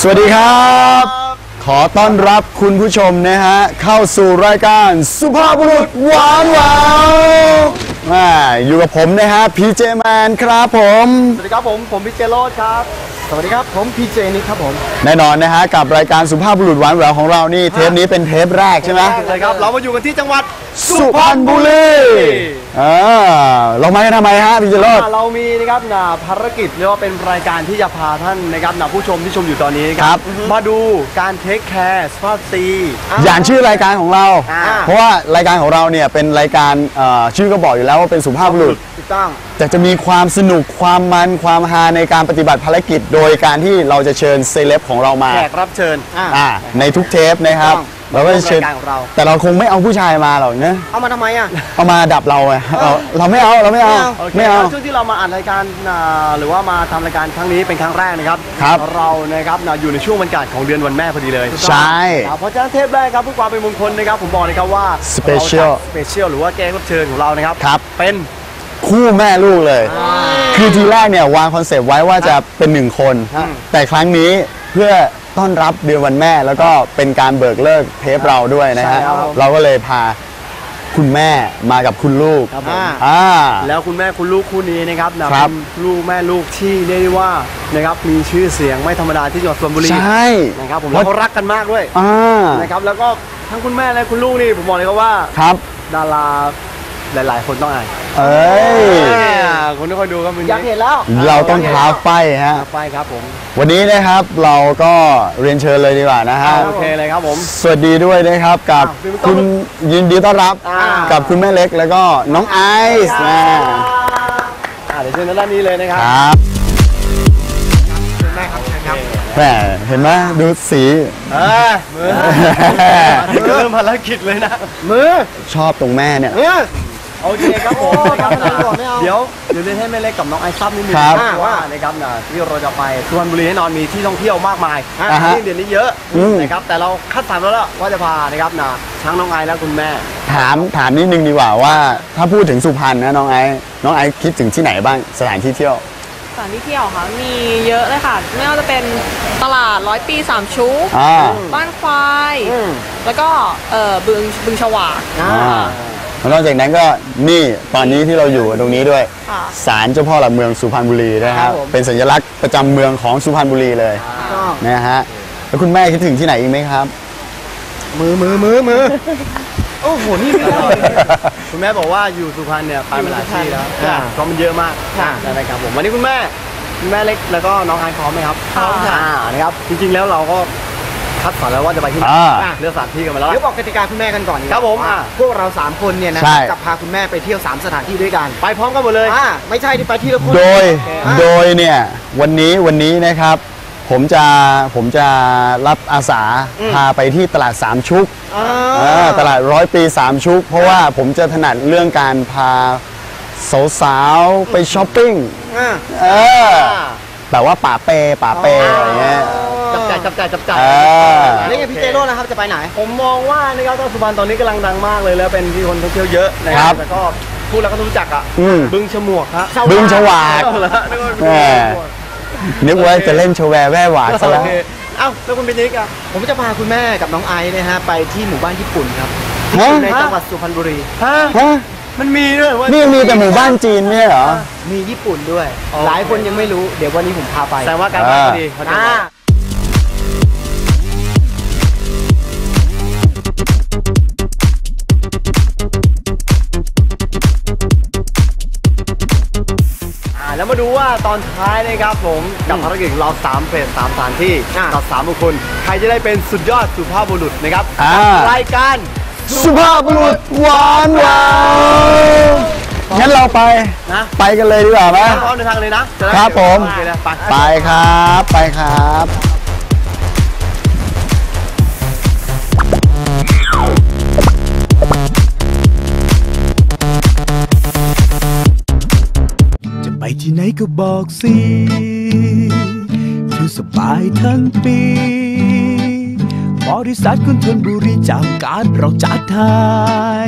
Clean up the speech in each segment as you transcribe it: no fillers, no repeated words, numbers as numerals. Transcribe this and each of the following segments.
สวัสดีครับขอต้อนรับคุณผู้ชมนะฮะเข้าสู่รายการสุภาพบุรุษหวานหวานอยู่กับผมนะฮะพีเจแมนครับผมสวัสดีครับผมพีเจโรดครับสวัสดีครับผมพีเจนิกครับผมแน่นอนนะฮะกับรายการสุภาพบุรุษหวานแหววของเรานี่เทปนี้เป็นเทปแรกใช่ไหมใช่ครับเรามาอยู่กันที่จังหวัดสุพรรณบุรีเรามากันทำไมฮะพีเจโรดเรามีนะครับภารกิจเรียกว่าเป็นรายการที่จะพาท่านนะครับผู้ชมที่ชมอยู่ตอนนี้นะครับมาดูการเทคแคร์สภาพซีอย่างชื่อรายการของเราเพราะว่ารายการของเราเนี่ยเป็นรายการชื่อก็บอกอยู่แล้วว่าเป็นสุภาพบุรุษถูกต้องแต่จะมีความสนุกความมันความฮาในการปฏิบัติภารกิจโดยการที่เราจะเชิญเซเลบของเรามาแขกรับเชิญในทุกเทปนะครับเราก็จะเชิญแต่เราคงไม่เอาผู้ชายมาหรอกนะเอามาทำไมอ่ะเอามาดับเราไงเราไม่เอาช่วงที่เรามาอัดรายการหรือว่ามาทำรายการครั้งนี้เป็นครั้งแรกนะครับเรานะครับอยู่ในช่วงบรรยากาศของเดือนวันแม่พอดีเลยใช่เพราะฉะนั้นเทปแรกครับเพื่อความเป็นมงคลนะครับผมบอกเลยครับว่าสเปเชียลหรือว่าแขกรับเชิญของเรานะครับเป็นคู่แม่ลูกเลยคือทีแรกเนี่ยวางคอนเซปต์ไว้ว่าจะเป็น1 คนแต่ครั้งนี้เพื่อต้อนรับเดือนวันแม่แล้วก็เป็นการเบิกเลิกเทปเราด้วยนะฮะเราก็เลยพาคุณแม่มากับคุณลูกแล้วคุณแม่คุณลูกคู่นี้นะครับเป็นลูกแม่ลูกที่เรียกได้ว่านะครับมีชื่อเสียงไม่ธรรมดาที่จังหวัดสุพรรณบุรีใช่นะครับผมแล้วเขารักกันมากด้วยนะครับแล้วก็ทั้งคุณแม่และคุณลูกนี่ผมบอกเลยครับว่าดาราหลายๆคนต้องอ่านคนที่คอยดูก็มันอยากเห็นแล้วเราต้องท้าไฟฮะไฟครับผมวันนี้นะครับเราก็เรียนเชิญเลยดีกว่านะฮะโอเคเลยครับผมสวัสดีด้วยนะครับกับคุณยินดีต้อนรับกับคุณแม่เล็กแล้วก็น้องไอซ์เดี๋ยวเชิญด้านนี้เลยนะครับแม่ครับแม่เห็นไหมดูสีมือเริ่มภารกิจเลยนะมือชอบตรงแม่เนี่ยโอเคครับผมเดี๋ยวเล่นให้แม่เล็กกับน้องไอซ์ซับนิดนึงว่านะครับที่เราจะไปสุพรรณบุรีแน่นอนมีที่ท่องเที่ยวมากมายที่เด่นนี้เยอะนะครับแต่เราคัดสรรแล้วว่าจะพานะครับทั้งน้องไอซ์และคุณแม่ถามนิดนึงดีกว่าว่าถ้าพูดถึงสุพรรณนะน้องไอซ์คิดถึงที่ไหนบ้างสถานที่เที่ยวสถานที่เที่ยวค่ะมีเยอะเลยค่ะไม่ว่าจะเป็นตลาด100 ปี3ชุกบ้านควายแล้วก็บึงฉวากนอกจากนั้นก็นี่ตอนนี้ที่เราอยู่ตรงนี้ด้วยศาลเจ้าพ่อหลักเมืองสุพรรณบุรีนะครับเป็นสัญลักษณ์ประจำเมืองของสุพรรณบุรีเลยนะฮะแล้วคุณแม่คิดถึงที่ไหนอีกไหมครับมือโอ้โหนี่ไม่ได้คุณแม่บอกว่าอยู่สุพรรณเนี่ยไปมาหลายที่แล้วเพราะมันเยอะมากนะครับผมวันนี้คุณแม่เล็กแล้วก็น้องไอซ์พร้อมไหมครับพร้อมนะครับจริงๆแล้วเราก็คัดสรรแล้วว่าจะไปที่ไหนเลือกสถานที่กันมาแล้วเดี๋ยวบอกกติกาคุณแม่กันก่อนครับผมพวกเรา3 คนเนี่ยนะจะพาคุณแม่ไปเที่ยว3 สถานที่ด้วยกันไปพร้อมกันหมดเลยไม่ใช่ที่ไปที่ละคนโดยเนี่ยวันนี้นะครับผมจะรับอาสาพาไปที่ตลาด3 ชุกตลาด100 ปี3 ชุกเพราะว่าผมจะถนัดเรื่องการพาสาวๆไปช้อปปิ้งแบบว่าป่าเปอะไรเงี้ยจับจ่ายนี่ไงพี่เจโร่นะครับจะไปไหนผมมองว่านะครับสุพรรณตอนนี้กำลังดังมากเลยแล้วเป็นที่คนท่องเที่ยวเยอะนะครับแล้วก็พูดแล้วก็รู้จักบึงฉมวกครับบึงฉวากนึกว่าจะเล่นโชว์แวร์แว่หวานซะแล้วแล้วคุณเป็นนิกผมจะพาคุณแม่กับน้องไอซ์นะฮะไปที่หมู่บ้านญี่ปุ่นครับในจังหวัดสุพรรณบุรีมันมีด้วยว่านี่มีแต่หมู่บ้านจีนเนี่ยเหรอมีญี่ปุ่นด้วยหลายคนยังไม่รู้เดี๋ยววันนี้ผมพาไปแต่ว่าการพอดีแล้วมาดูว่าตอนท้ายนะครับผมกับภารกิจเรา3 เฟส 3 สถานที่กับ3 บุคคลใครจะได้เป็นสุดยอดสุภาพบุรุษนะครับรายการสุภาพบุรุษหวานแหววงั้นเราไปกันเลยดีกว่าไหมพร้อมเดินทางเลยนะครับผมไปครับไปที่ไหนก็บอกสิคือสบายทั้งปีบริษัทคนธนบุรีจากการเราจัดไทย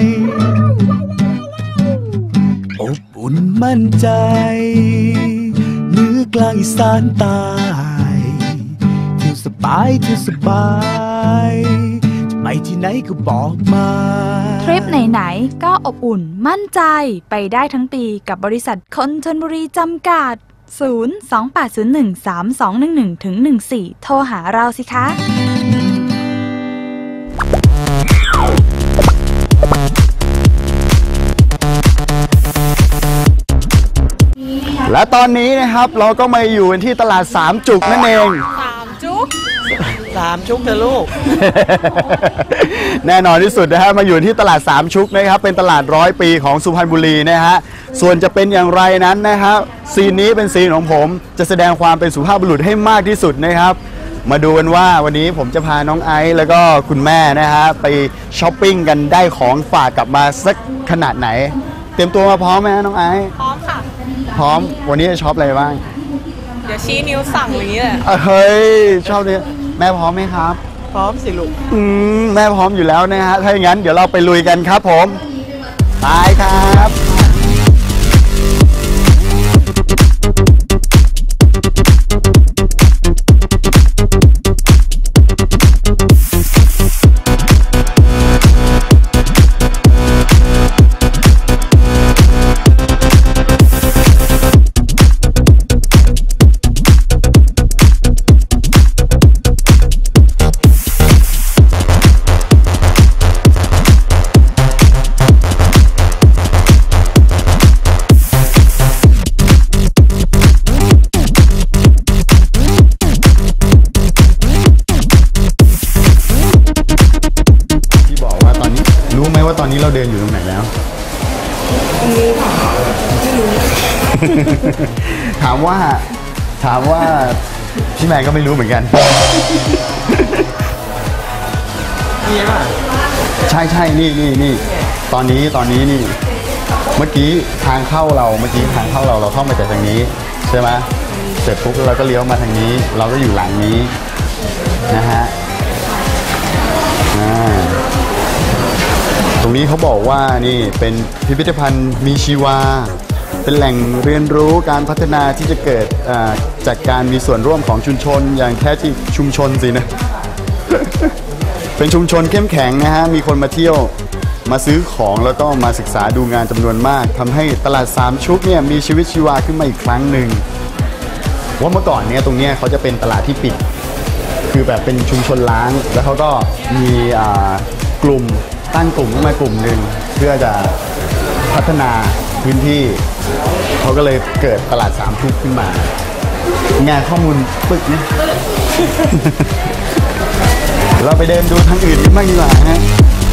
อบอุ่นมั่นใจเหนือกลางอีสานใต้เที่ยวสบายเธอสบายจะไปที่ไหนก็บอกมาทริปไหนๆก็อบอุ่นมั่นใจไปได้ทั้งปีกับบริษัทคนชลบุรีจำกัด 028013211-14 โทรหาเราสิคะและตอนนี้นะครับเราก็มาอยู่กันที่ตลาดสามจุกนั่นเอง 3 จุ๊บ 3 ชุกเธอลูกแน่นอนที่สุดนะฮะมาอยู่ที่ตลาดสามชุกนะครับเป็นตลาด100 ปีของสุพรรณบุรีนะฮะส่วนจะเป็นอย่างไรนั้นนะครับซีนนี้เป็นซีนของผมจะแสดงความเป็นสุภาพบุรุษให้มากที่สุดนะครับมาดูกันว่าวันนี้ผมจะพาน้องไอซ์แล้วก็คุณแม่นะฮะไปช้อปปิ้งกันได้ของฝากกลับมาสักขนาดไหน เตรียมตัวมาพร้อมไหมน้องไอซ์พร้อมค่ะพร้อมวันนี้จะช็อปอะไรบ้างเดี๋ยวชี้นิ้วสั่งอย่างนี้เลยเฮ้ยชอบเลยแม่พร้อมไหมครับพร้อมสิลูกแม่พร้อมอยู่แล้วนะฮะ ถ้าอย่างนั้นเดี๋ยวเราไปลุยกันครับผมไปครับ ที่บอกว่าตอนนี้รู้ไหมว่าตอนนี้เราเดินอยู่ตรงไหนแล้ว ถามว่าพี่แมนก็ไม่รู้เหมือนกันนี่ป่ะใช่นี่ตอนนี้นี่เมื่อกี้ทางเข้าเราเราเข้ามาจากทางนี้ใช่ไหมเสร็จปุ๊บเราก็เลี้ยวมาทางนี้ เราก็อยู่หลังนี้นะฮะตรงนี้เขาบอกว่านี่เป็นพิพิธภัณฑ์มีชีวาเป็นแหล่งเรียนรู้การพัฒนาที่จะเกิดจากการมีส่วนร่วมของชุมชนอย่างแท้จริงชุมชนสินะ เป็นชุมชนเข้มแข็งนะฮะ มีคนมาเที่ยวมาซื้อของแล้วก็มาศึกษาดูงานจำนวนมากทำให้ตลาดสามชุกเนี่ยมีชีวิตชีวาขึ้นมาอีกครั้งหนึ่งว่าเมื่อก่อนเนี่ยตรงเนี้ยเขาจะเป็นตลาดที่ปิด คือแบบเป็นชุมชนล้างแล้วเขาก็มีกลุ่มตั้งกลุ่มขึ้นมากลุ่มหนึ่งเพื่อจะพัฒนาพื้นที่เขาก็เลยเกิดตลาดสามชุกขึ้นมางานข้อมูลปึกนะ เราไปเดินดูทางอื่นกันบ้างดีกว่าฮะ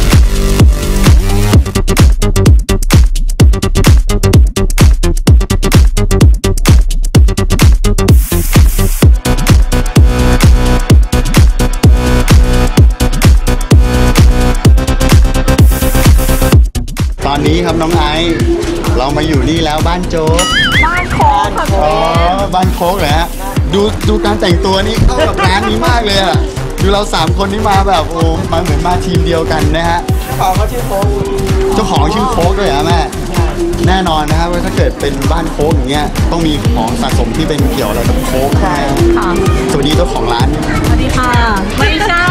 ตอนนี้ครับน้องไอซ์เรามาอยู่นี่แล้วบ้านโจ๊กบ้านโค้งค่ะอ๋อบ้านโค้กเหรอฮะดูการแต่งตัวนี้เข้ากับร้านนี้มากเลยอะดูเรา3 คนนี้มาแบบโอ้มาเหมือนมาทีมเดียวกันนะฮะเขาชื่อโค้งเจ้าของชื่อโค้กด้วยเหรอแม่แน่นอนนะครับว่าถ้าเกิดเป็นบ้านโค้กอย่างเงี้ยต้องมีของสะสมที่เป็นเกี่ยวอะไรกับโค้กใช่ค่ะสวัสดีเจ้าของร้านสวัสดีค่ะ ไม่ใช่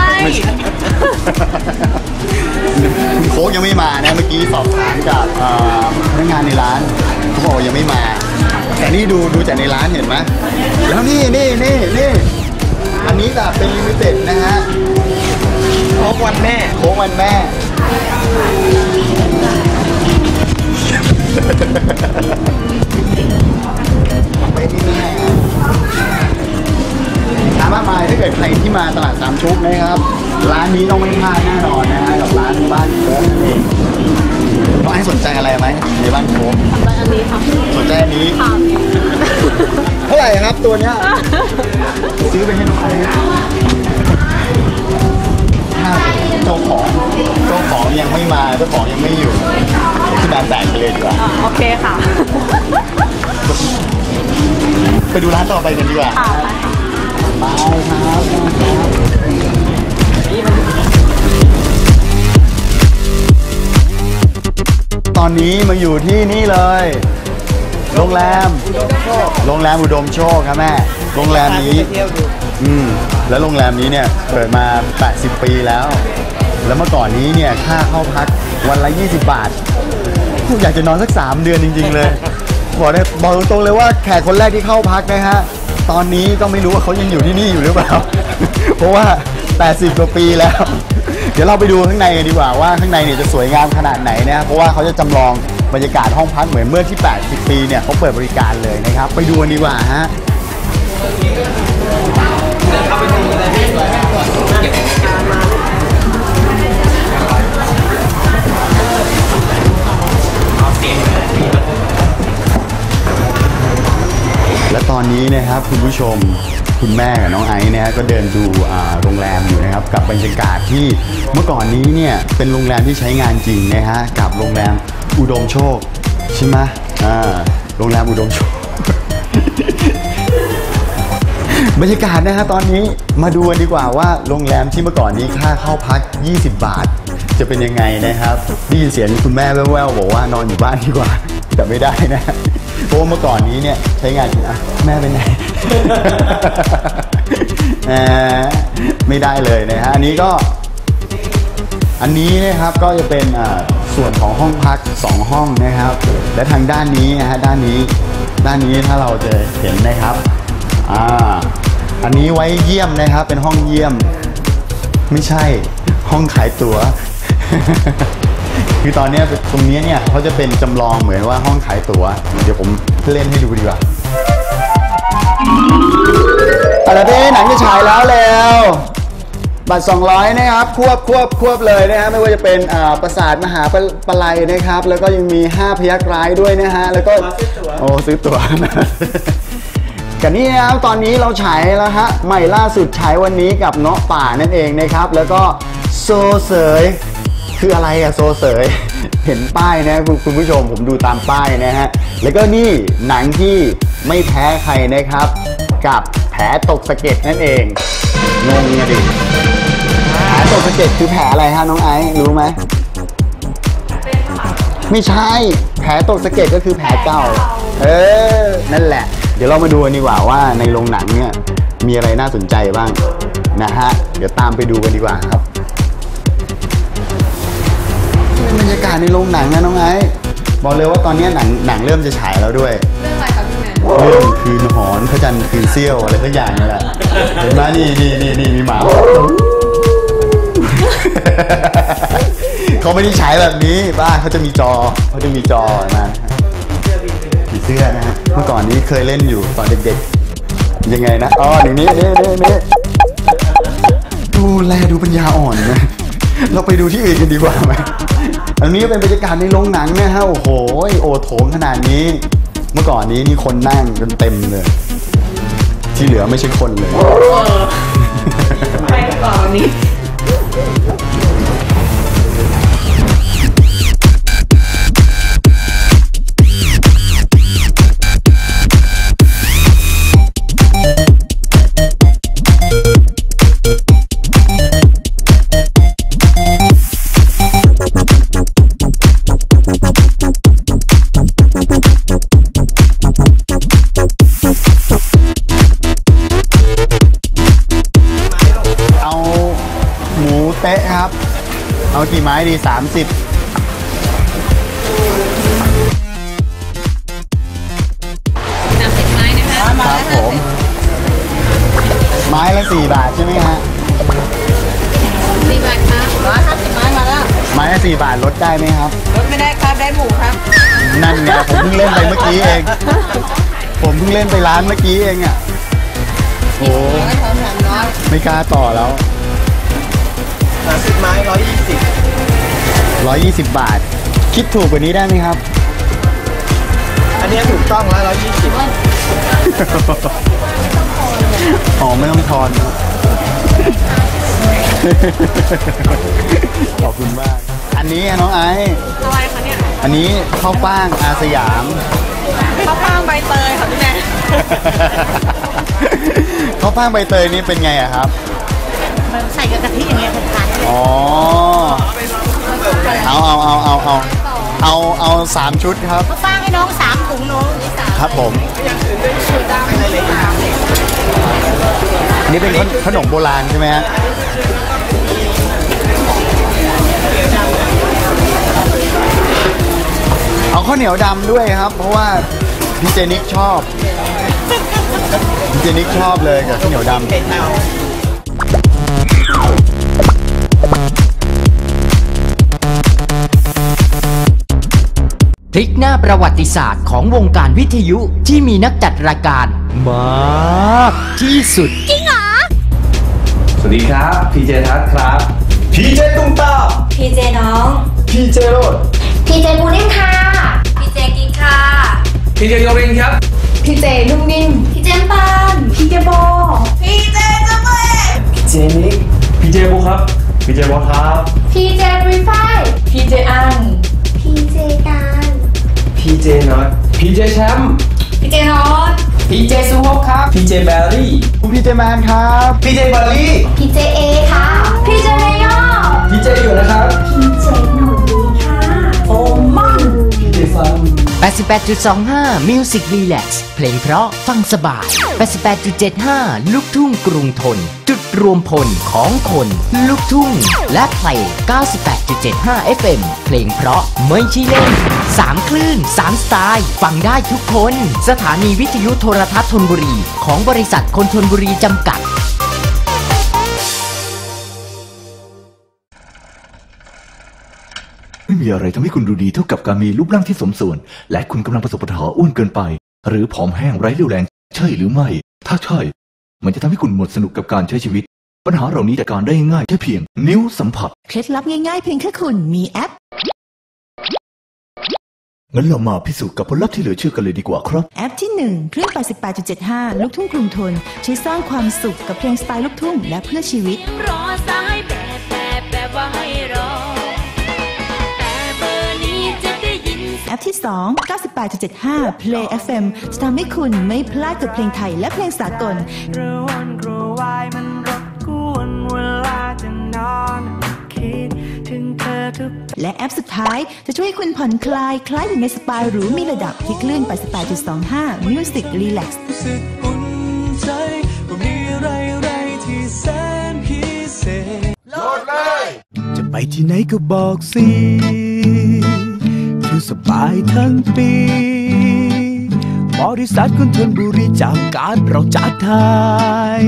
คุณโค้กยังไม่มานะเมื่อกี้สอบถามกับพนักงานในร้านเขาบอกว่ายังไม่มา แต่นี่ดูจากในร้านเห็นไหมแล้วนี่อันนี้แบบเป็นลิมิเต็ดนะฮะโค้งวันแม่โค้กวันแม่ไม่ง่ายถามมากมายถ้าเกิดใครที่มาตลาดสามชุกนะครับร้านนี้ต้องไม่พลาดแน่นอนนะฮะกับร้านบ้านโค้กนั่นเองน้องไอ้สนใจอะไรไหมในบ้านโค้กไปอันนี้ค่ะสนใจอันนี้ค่ะเท่าไหร่ครับตัวเนี้ยซื้อไปให้น้องไอ้เจ้าของยังไม่มาเจ้าของยังไม่อยู่ที่ร้านแตกไปเลยดีกว่าโอเคค่ะไปดูร้านต่อไปกันดีกว่าค่ะไปครับตอนนี้มาอยู่ที่นี่เลยโรงแรมอุดมโชคครับแม่โรงแรมนี้เที่ยวดูโแล้วโรงแรมนี้เนี่ยเปิดมา 80 ปีแล้ว แล้วเมื่อก่อนนี้เนี่ยค่าเข้าพักวันละ 20 บาทอยากจะนอนสัก 3 เดือนจริงๆเลยบอกตรงๆเลยว่าแขกคนแรกที่เข้าพักนะฮะตอนนี้ก็ไม่รู้ว่าเขายังอยู่ที่นี่อยู่หรือเปล่า เพราะว่า 80 กว่าปีแล้ว เดี๋ยวเราไปดูข้างในกันดีกว่าว่าข้างในเนี่ยจะสวยงามขนาดไหนนะเพราะว่าเขาจะจำลองบรรยากาศห้องพักเหมือนเมื่อที่ 80 ปีเนี่ยเขาเปิดบริการเลยนะครับไปดูกันดีกว่าฮะและตอนนี้นะครับคุณผู้ชมคุณแม่กับน้องไอซ์นะฮะก็เดินดูโรงแรมอยู่นะครับกับบรรยากาศที่เมื่อก่อนนี้เนี่ยเป็นโรงแรมที่ใช้งานจริงนะฮะกับโรงแรมอุดมโชคใช่ไหมโรงแรมอุดมโชค บรรยากาศนะฮะตอนนี้มาดูกันดีกว่าว่าโรงแรมที่เมื่อก่อนนี้ค่าเข้าพัก20 บาทจะเป็นยังไงนะครับได้ยินเสียงคุณแม่แว่วๆบอกว่านอนอยู่บ้านดีกว่าแต่ไม่ได้นะเพราะว่าเมื่อก่อนนี้เนี่ยใช้งานจริงแม่เป็นไง ไม่ได้เลยนะฮะอันนี้นะครับก็จะเป็นส่วนของห้องพัก2ห้องนะครับและทางด้านนี้นะฮะด้านนี้ถ้าเราจะเห็นนะครับอันนี้ไว้เยี่ยมนะครับเป็นห้องเยี่ยมไม่ใช่ห้องขายตั๋ว คือตอนนี้ตรงนี้เนี่ยเขาจะเป็นจำลองเหมือนว่าห้องขายตั๋วเดี๋ยวผมเล่นให้ดูดีกว่าอะไรพี่หนังจะฉายแล้วบัตร200นะครับควบเลยนะฮะไม่ว่าจะเป็นปราสาทมหาปลายนะครับแล้วก็ยังมี5พยัคฆ์ร้ายด้วยนะฮะแล้วก็ซื้อตั๋วกันนี่นะครับตอนนี้เราฉายแล้วฮะใหม่ล่าสุดฉายวันนี้กับเงาะป่านั่นเองนะครับแล้วก็โซเสยคืออะไรอะโซเสยเห็นป้ายนะคุณผู้ชมผมดูตามป้ายนะฮะแล้วก็นี่หนังที่ไม่แพ้ใครนะครับกับแผลตกสะเก็ดนั่นเองงงไงดิแผลตกสะเก็ดคือแผลอะไรฮะน้องไอซ์รู้ไหมไม่ใช่แผลตกสะเก็ดก็คือแผลเก่านั่นแหละเดี๋ยวเรามาดูกันดีกว่าว่าในโรงหนังเนี่ยมีอะไรน่าสนใจบ้างนะฮะเดี๋ยวตามไปดูกันดีกว่าครับบรรยากาศในโรงหนังนะน้องไอซ์บอกเลยว่าตอนนี้หนังเริ่มจะฉายแล้วด้วยเรื่องอะไรครับพี่แมนเรื่องคืนหอนพระจันทร์คืนเสี้ยวอะไรสักอย่างนี่แหละเห็นไหมนี่มีหมาเขาไม่ได้ฉายแบบนี้บ้าเขาจะมีจอนะผีเสื้อนะฮะเมื่อก่อนนี้เคยเล่นอยู่ตอนเด็กๆยังไงนะนี่ดูปัญญาอ่อนนะเราไปดูที่อื่นกันดีกว่าไหมอันนี้เป็นบรรยากาศในโรงหนังนะฮะโอ้โหโอโถงขนาดนี้เมื่อก่อนนี้นี่คนนั่งจนเต็มเลยที่เหลือไม่ใช่คนเลยไปต่อวันนี้เอากี่ไม้ดี30 30 ไม้นะคะครับผมไม้ละ4 บาทใช่ไหมฮะ 4 บาทครับ150 ไม้มาแล้วไม้ละ4 บาทลดได้ไหมครับลดไม่ได้ครับได้หมูครับนั่นไงผมเพิ่งเล่นไปเมื่อกี้เองผมเพิ่งเล่นไปร้านเมื่อกี้เองอ่ะโอ้ไม่กล้าต่อแล้ว 30 ไม้ 120 บาทคิดถูกกว่านี้ได้ไหมครับอันนี้ถูกต้องแล้ว120 ไม่ต้องทอนขอบคุณมากอันนี้น้องไอซ์อะไรคะเนี่ยอันนี้ข้าวฟ่างอาสยามข้าวฟ่างใบเตยค่ะพี่แม่ข้าวฟ่างใบเตยนี่เป็นไงอะครับมันใส่กับกะทิอย่างเงี้ยทานเอา3 ชุดครับข้าวฟ่างให้น้อง3 ถุงน้องครับผมอันนี้เป็นขนมโบราณใช่ไหมฮะเอาข้าวเหนียวดำด้วยครับเพราะว่าพี่เจนิกชอบพี่เจนิกชอบเลยกับข้าวเหนียวดำพลิกหน้าประวัติศาสตร์ของวงการวิทยุที่มีนักจัดรายการมากที่สุดสวัสดีครับพีเจทัศน์ครับพีเจตุ้มตาพีเจน้องพีเจโรดพีเจปูนิ่มค่ะ พีเจกิ๊กค่ะพีเจโยรินครับพีเจนุ่มนิ่มพีเจปานพีเจโบพีเจจะเบพีเจนิกพีเจโบครับพีเจบอสครับพีเจรีไฟพีเจอันพีเจการพีเจน็อตพีเจแชมป์พีเจนอตพีเจซูฮกครับพีเจแบรี่คุณพี่เจแมนครับพีเจบอลลี่พีเจเอค่ะพีเจเมยอพีเจอยู่นะครับพีเจหนูดีค่ะโอมอนพีเจฟัง 88.25 Music Relax เพลงเพราะฟังสบาย 88.75 ลูกทุ่งกรุงทน จุดรวมพลของคนลูกทุ่ง และเพลง 98.75 FM เพลงเพราะไม่ใช่เล่น 3 คลื่น 3 สไตล์ ฟังได้ทุกคน สถานีวิทยุโทรทัศน์ธนบุรี ของบริษัทคนธนบุรีจำกัดไม่มีอะไรทำให้คุณดูดีเท่ากับการมีรูปร่างที่สมส่วนและคุณกำลังประสบปัญหาอ้วนเกินไปหรือผอมแห้งไร้เรี่ยวแรงใช่หรือไม่ถ้าใช่มันจะทำให้คุณหมดสนุกกับการใช้ชีวิตปัญหาเหล่านี้จัดการได้ง่ายแค่เพียงนิ้วสัมผัสเคล็ดลับง่ายๆเพียงแค่คุณมีแอปงั้นเรามาพิสูจน์กับผลลัพธ์ที่เหลือเชื่อกันเลยดีกว่าครับแอปที่ 1 เครื่อง 88.75 ลูกทุ่งกรุงทนช่วยสร้างความสุขกับเพลงสไตล์ลูกทุ่งและเพื่อชีวิตรอสายแบบว่าให้รอแต่เบอร์นี้จะได้ยินแอปที่ 2 98.75 Play FM จะทำให้คุณไม่พลาดกับเพลงไทยและเพลงสากลกระวนกระวายมันรบกวนเวลาจะนอนคิดถึงเธอทุกและแอปสุดท้ายจะช่วยให้คุณผ่อนคลายคล้ายอยู่ในสปาหรูมีระดับที่คลื่น 88.25 Music Relax รู้สึกอุ่นใจว่ามีอะไรที่แสนพิเศษจะไปที่ไหนก็บอกสิคือสบายทั้งปีบริษัทคนทนบุรีจากการเราจัดไทย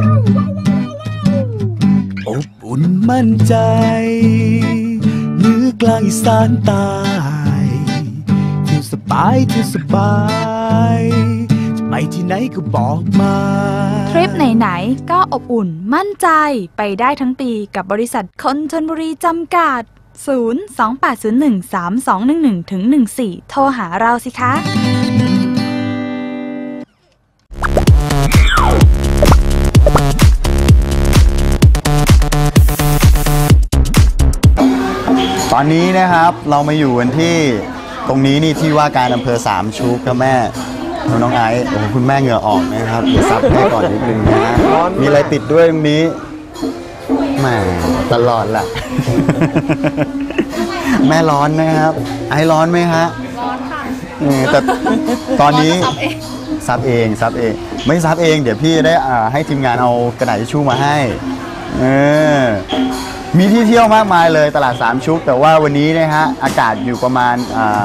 อบอุ่นมั่นใจเหนือกลางอีสานใต้เที่ยวสบายเที่ยวสบายจะไปที่ไหนก็บอกมาทริปไหนๆก็อบอุ่นมั่นใจไปได้ทั้งปีกับบริษัทคนชลบุรีจำกัด 028013211-14 โทรหาเราสิคะตอนนี้นะครับเรามาอยู่กันที่ตรงนี้นี่ที่ว่าการอำเภอสามชุกครับแม่น้องไอซ์โอ้โหคุณแม่เหงื่อออกนะครับเดี๋ยวซับให้ก่อนนิดนึงนะมีอะไรติดด้วยตรงนี้แหม่ตลอดล่ะ แม่ร้อนนะครับไอซ์ร้อนไหมฮะร้อนค่ะแต่ตอนนี้ซับเองไม่ซับเองเดี๋ยวพี่ได้ให้ทีมงานเอากระดาษทิชชู่มาให้มีที่เที่ยวมากมายเลยตลาดสามชุกแต่ว่าวันนี้นะฮะอากาศอยู่ประมาณ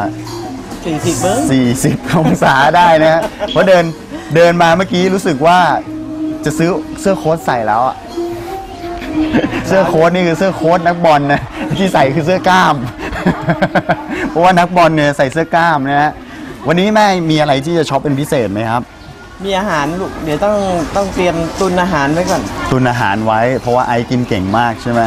40 องศาได้นะฮะเพราะเดินมาเมื่อกี้รู้สึกว่าจะซื้อเสื้อโค้ทใส่แล้วอะเสื้อโค้ทนี่คือเสื้อโค้ทนักบอลนะที่ใส่คือเสื้อกล้าม เพราะว่านักบอลเนี่ยใส่เสื้อกล้ามนะฮะวันนี้แม่มีอะไรที่จะช็อปเป็นพิเศษไหมครับมีอาหารลูกเดี๋ยวต้องเตรียมตุนอาหารไว้ก่อนตุนอาหารไว้เพราะว่าไอกินเก่งมากใช่ไหม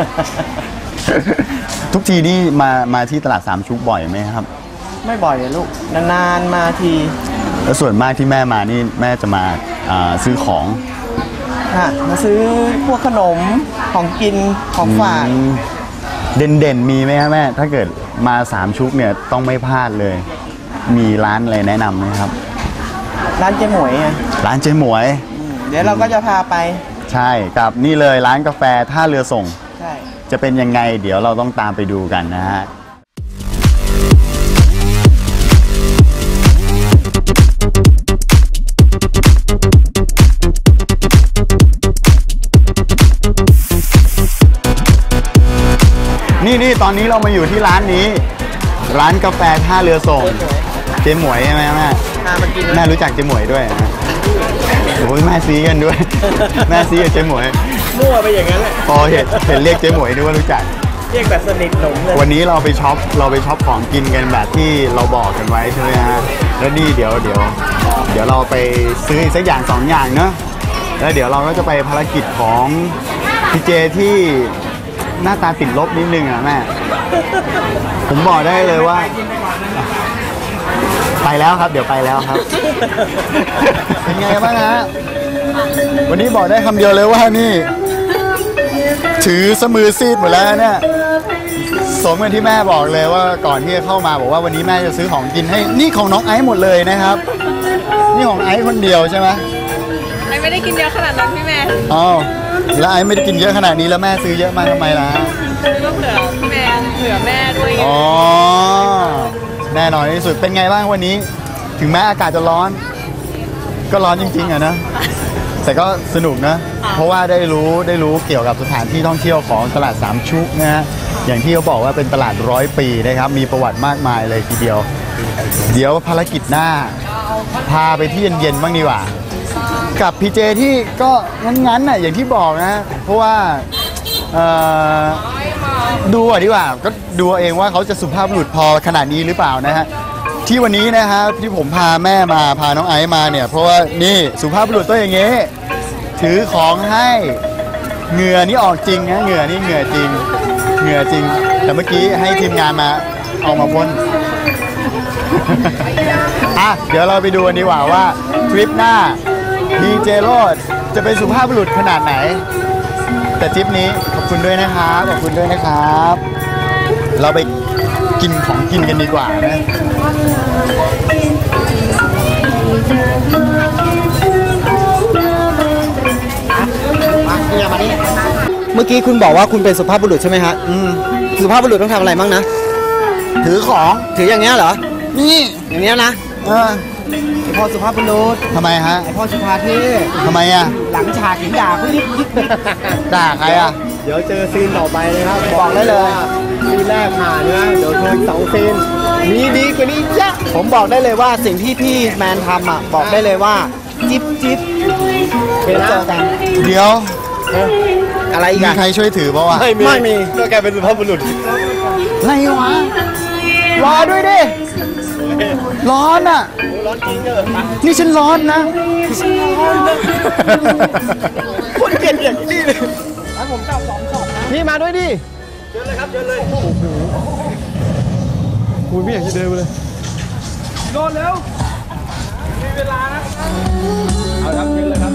ทุกทีนี่มาที่ตลาดสามชุกบ่อยไหมครับไม่บ่อยเลยลูกนานๆมาทีแล้วส่วนมากที่แม่มานี่แม่จะมาซื้อของมาซื้อพวกขนมของกินของฝากเด่นมีไหมครับแม่ถ้าเกิดมาสามชุกเนี่ยต้องไม่พลาดเลยมีร้านอะไรแนะนำไหมครับร้านเจ๊หมวยไงร้านเจ๊หมวยเดี๋ยวเราก็จะพาไปใช่กับนี่เลยร้านกาแฟท่าเรือส่งใช่จะเป็นยังไงเดี๋ยวเราต้องตามไปดูกันนะฮะนี่ตอนนี้เรามาอยู่ที่ร้านนี้ ร้านกาแฟท่าเรือส่งเจ๊หมวยใช่ไหมแม่แม่รู้จักเจ๊หมวยด้วยนะโอ้ยแม่ซีกันด้วย แม่ซีกับเจ๊หมวยมั่วไปอย่างนั้นแหละพอเห็นเรียกเจ๊หมวยนึกว่ารู้จักเรียกแบบสนิทหนมเลยวันนี้เราไปช็อปของกินกันแบบที่เราบอกกันไว้ใช่ไหมฮะแล้วนี่เดี๋ยวเราไปซื้ออีกสักอย่าง2อย่างเนอะแล้วเดี๋ยวเราก็จะไปภารกิจของพี่เจที่หน้าตาติดลบนิดนึงอ่ะแม่ผมบอกได้เลยว่าไปแล้วครับเดี๋ยวไปแล้วครับ เป็นไงบ้างฮะวันนี้บอกได้คำเดียวเลยว่านี่ถือสมือซีดหมดแล้วเนี่ยสมกับที่แม่บอกเลยว่าก่อนที่จะเข้ามาบอกว่าวันนี้แม่จะซื้อของกินให้นี่ของน้องไอซ์หมดเลยนะครับนี่ของไอซ์คนเดียวใช่ไหมไอไม่ได้กินเยอะขนาดนั้นพี่แม่อ๋อแล้วไอซ์ไม่ได้กินเยอะขนาดนี้แล้วแม่ซื้อเยอะมาทำไมล่ะซื้อก็เผื่อพี่แม่เผื่อแม่ด้วยอ๋อแน่นอนที่สุดเป็นไงบ้างวันนี้ถึงแม้อากาศจะร้อนก็ร้อนจริงๆอะนะแต่ก็สนุกนะเพราะว่าได้รู้เกี่ยวกับสถานที่ท่องเที่ยวของตลาดสามชุกนะฮะอย่างที่เขาบอกว่าเป็นตลาด100 ปีนะครับมีประวัติมากมายเลยทีเดียวเดี๋ยวภารกิจหน้าพาไปที่เย็นๆบ้างดีกว่ากับพีเจที่ก็งั้นๆน่ะอย่างที่บอกนะเพราะว่าดูดีกว่าก็ดูเองว่าเขาจะสุภาพบุรุษพอขนาดนี้หรือเปล่านะฮะที่วันนี้นะฮะที่ผมพาแม่มาพาน้องไอซ์มาเนี่ยเพราะว่านี่สุภาพบุรุษตัวอย่างเงี้ยถือของให้เหงื่อนี่ออกจริงนะเหงื่อนี่เหงื่อจริงแต่เมื่อกี้ให้ทีมงานมาเอามาพ่น อ่ะเดี๋ยวเราไปดูกันดีกว่าว่าทริปหน้าดีเจโรดจะเป็นสุภาพบุรุษขนาดไหนแต่ทริปนี้ขอบคุณด้วยนะครับขอบคุณด้วยนะครับเราไปกินของกินกันดีกว่านะมานี่เมื่อกี้คุณบอกว่าคุณเป็นสุภาพบุรุษใช่ไหมฮะสุภาพบุรุษต้องทำอะไรบ้างนะถือของถืออย่างเงี้ยเหรอนี่อย่างเงี้ยนะพ่อสุภาพบุรุษทำไมฮะพ่อสุภาเท่ทำไมอ่ะหลังฉากถึงด่าเขายิบด่าใครอ่ะเดี๋ยวเจอซีนต่อไปเลยครับบอกได้เลยซีนแรกผ่านนะเดี๋ยวโชว์2 ซีนมีดีกว่านี้เยอะผมบอกได้เลยว่าสิ่งที่พี่แมนทำอ่ะบอกได้เลยว่าจิ๊บเดี๋ยวเจอกันเดี๋ยวอะไรอีกมีใครช่วยถือเปล่าวะไม่มีก็แกเป็นสุภาพบุรุษอะไรวะรอด้วยดิร้อนอ่ะร้อนจริงเด้อนี่ฉันร้อนนะคนเกลียดอย่างนี้เลยให้ผมจับ2 ช็อตนะพี่มาด้วยดิเดินเลยครับเดินเลยโอ้โหคุณไม่อยากจะเดินเลยโดนเร็วมีเวลานะเอาครับเดินเลยครับ